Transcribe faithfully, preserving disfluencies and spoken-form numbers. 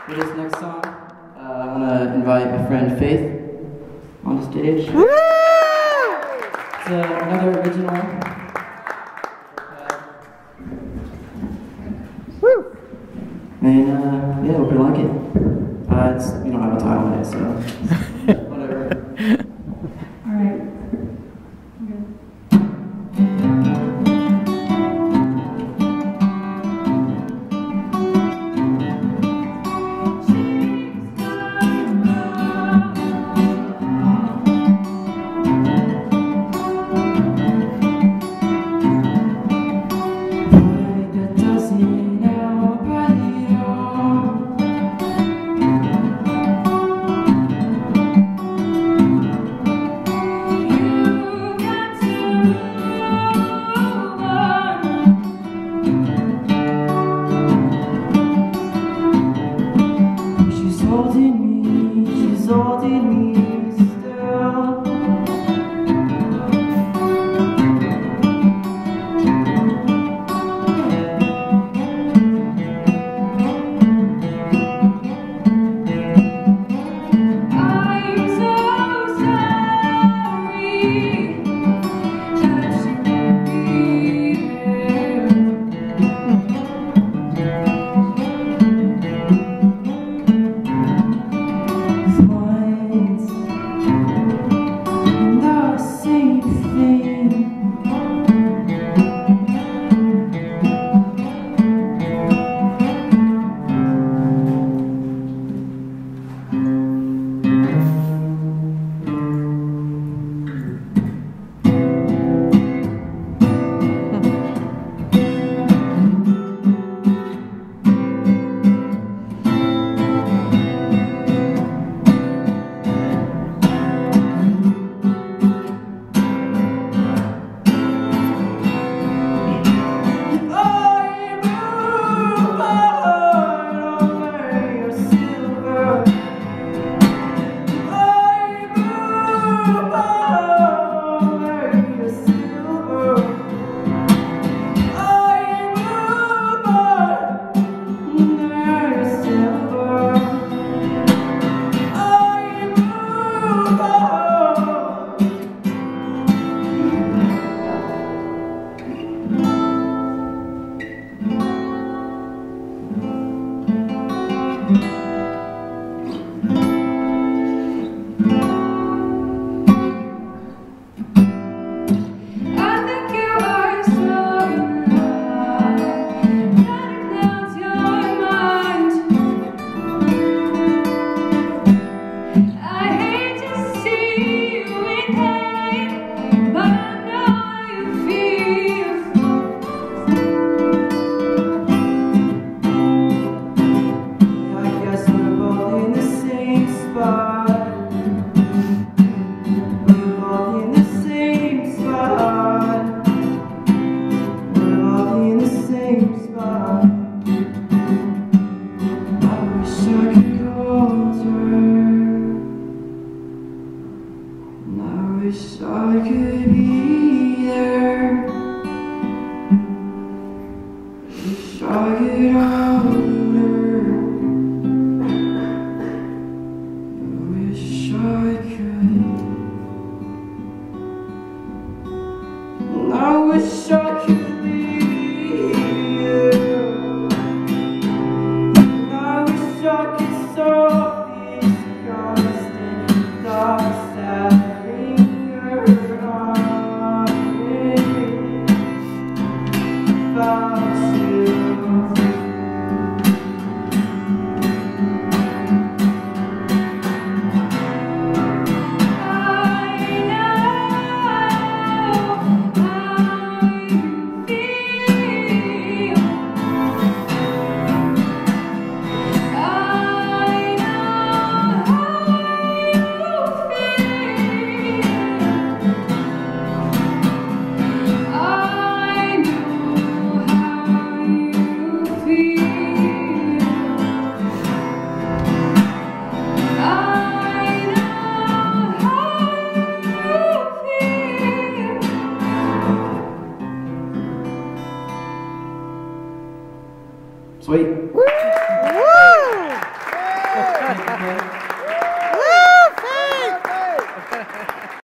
For this next song, uh, I want to invite my friend Faith on the stage. Woo! It's uh, another original. Uh, Woo! and uh, yeah, hope you like it. Uh, it's, we don't have a title on it, so whatever. All right. Wish I could be there. Wish I could hold her. I wish I could. And I wish I could be you. And I wish I could solve these constant thoughts that Sweet.